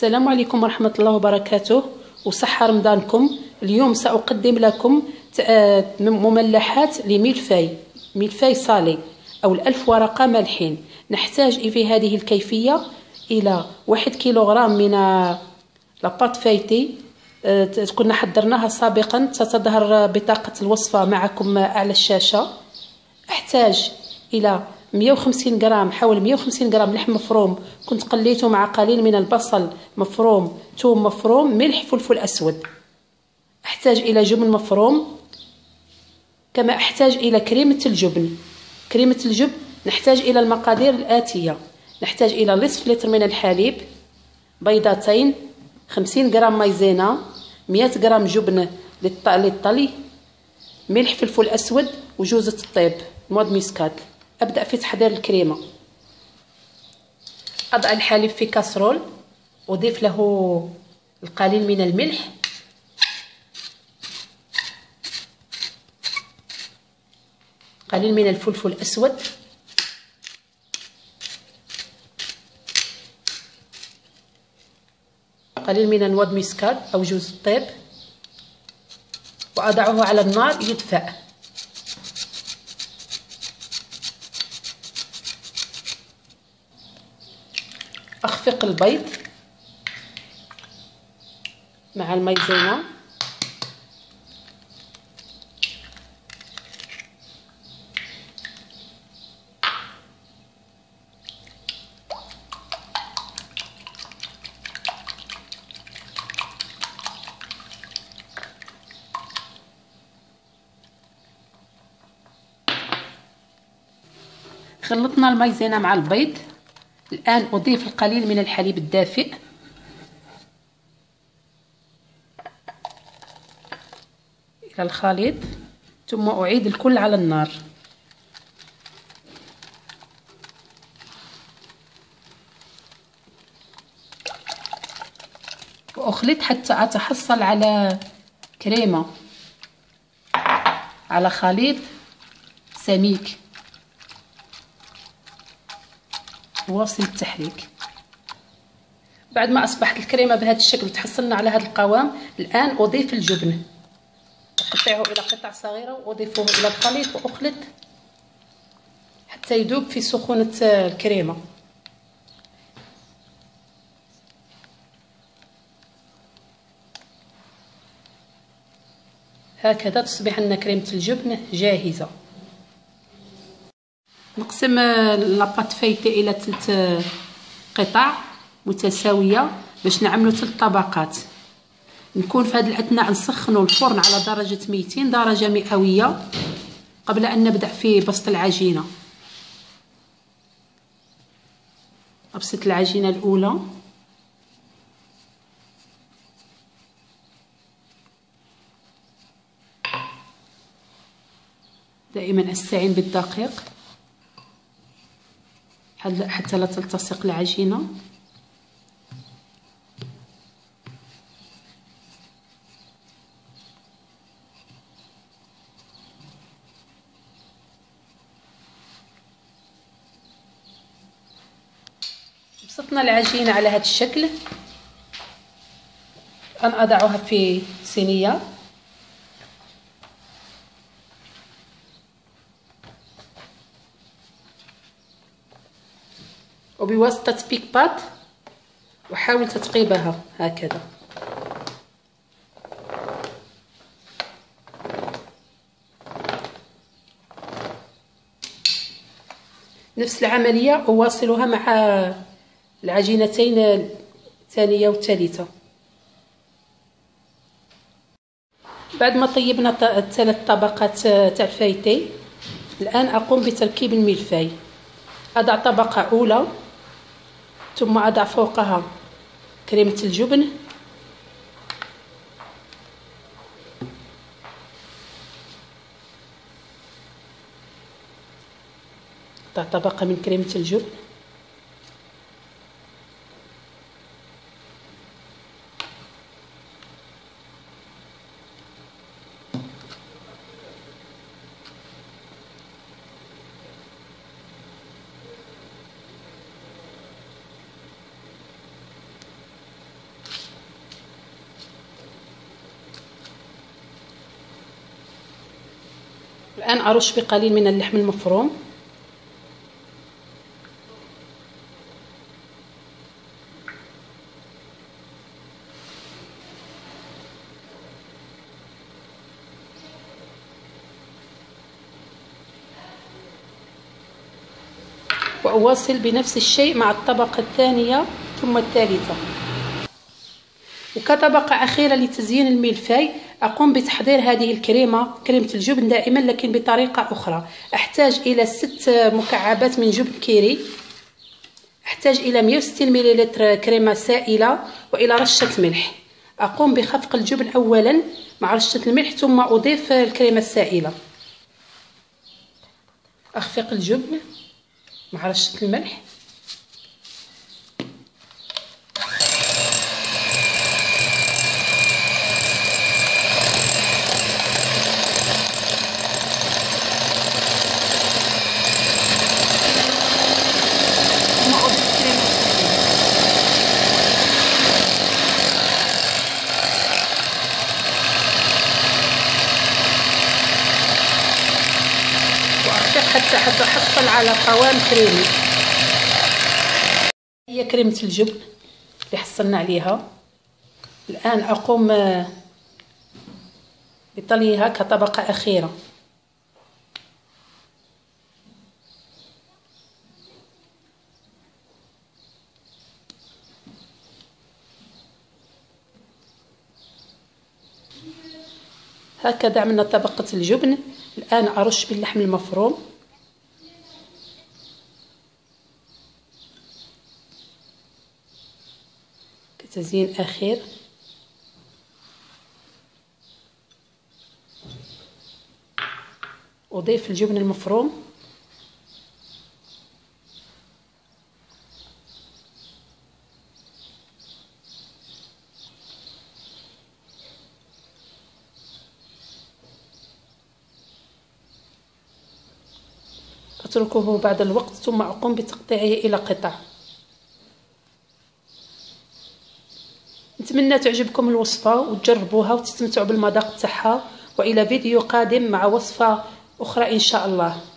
السلام عليكم ورحمة الله وبركاته، وصحة رمضانكم. اليوم سأقدم لكم مملحات ملفاي صالي أو 1000 ورقة ملحين. نحتاج في هذه الكيفية إلى 1 كيلوغرام من لاباط فايتي. كنا حضرناها سابقا، ستظهر بطاقة الوصفة معكم على الشاشة. أحتاج إلى 150 غرام، حوالي 150 غرام لحم مفروم، كنت قليته مع قليل من البصل مفروم، ثوم مفروم، ملح، فلفل أسود. أحتاج إلى جبن مفروم، كما أحتاج إلى كريمة الجبن. نحتاج إلى المقادير الآتية: نحتاج إلى نصف لتر من الحليب، بيضتين، 50 غرام مايزينا، 100 غرام جبن للطلي، ملح، فلفل أسود، وجوزة الطيب نواد ميسكات. أبدأ في تحضير الكريمة. أضع الحليب في كاسرول، أضيف له القليل من الملح، قليل من الفلفل الأسود، قليل من نواد ميسكات أو جوز الطيب، وأضعه على النار يدفأ. أخفق البيض مع المايزينا، خلطنا المايزينا مع البيض. الآن أضيف القليل من الحليب الدافئ، إلى الخليط، ثم أعيد الكل على النار. وأخلط حتى أتحصل على كريمة، على خليط سميك. واصل التحريك. بعد ما أصبحت الكريمة بهذا الشكل وتحصلنا على هذا القوام، الآن أضيف الجبن، أقطعه إلى قطع صغيرة وأضيفه إلى الخليط وأخلط حتى يذوب في سخونة الكريمة. هكذا تصبح لنا كريمة الجبن جاهزة. نقسم لاباط فايتي إلى 3 قطع متساوية باش نعملو 3 طبقات. نكون في هذه الأثناء نسخنوا الفرن على درجة 200 درجة مئوية قبل أن نبدأ في بسط العجينة. أبسط العجينة الأولى، دائما أستعين بالدقيق حتى لا تلتصق العجينة. بسطنا العجينة على هذا الشكل. الآن أضعها في صينية، وبواسطة بيك بات وحاول تثقيبها هكذا. نفس العملية أواصلها مع العجينتين الثانية والثالثة. بعد ما طيبنا 3 طبقات تاع الفايتي، الآن أقوم بتركيب الملفاي. أضع طبقة أولى، ثم أضع فوقها كريمة الجبن، أضع طبقة من كريمة الجبن، الآن أرش بقليل من اللحم المفروم. وأواصل بنفس الشيء مع الطبقة الثانية ثم الثالثة. وكطبقة أخيرة لتزيين الملفاي أقوم بتحضير هذه الكريمة، كريمة الجبن دائما لكن بطريقة أخرى. أحتاج إلى 6 مكعبات من جبن كيري، أحتاج إلى 160 ملل كريمة سائلة، وإلى رشة ملح. أقوم بخفق الجبن أولا مع رشة الملح ثم أضيف الكريمة السائلة. أخفق الجبن مع رشة الملح. حتى أحصل على قوام كريمي. هي كريمة الجبن اللي حصلنا عليها. الآن أقوم بطليها كطبقة أخيرة. هكذا عملنا طبقة الجبن. الآن أرش باللحم المفروم. كتزيين أخير. أضيف الجبن المفروم. أتركه بعد الوقت ثم أقوم بتقطيعه إلى قطع. نتمنى تعجبكم الوصفة وتجربوها وتستمتعوا بالمذاق تاعها، وإلى فيديو قادم مع وصفة أخرى إن شاء الله.